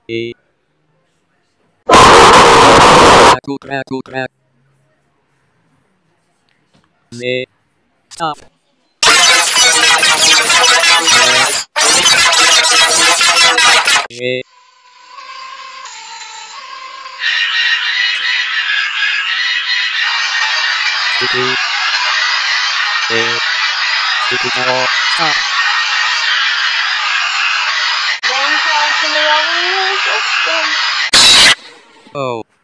E. Crack. Z. Stop. G. City. A. City Carol. Stop. Then crossing the resistance. Oh.